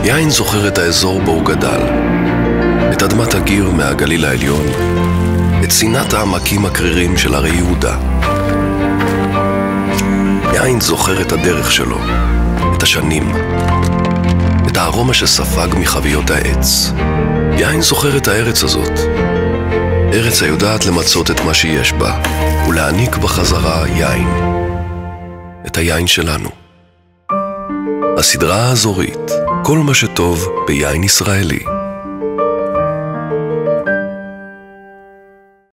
יין זוכר את האזור בו הוא גדל, את אדמת הגיר מהגליל העליון, את צינת העמקים הקרירים של הרי יהודה. יין זוכר את הדרך שלו, את השנים, את הארומה שספג מחביות העץ. יין זוכר את הארץ הזאת, ארץ היודעת למצות את מה שיש בה ולהעניק בחזרה יין, את היין שלנו. הסדרה האזורית, כל מה שטוב ביין ישראלי.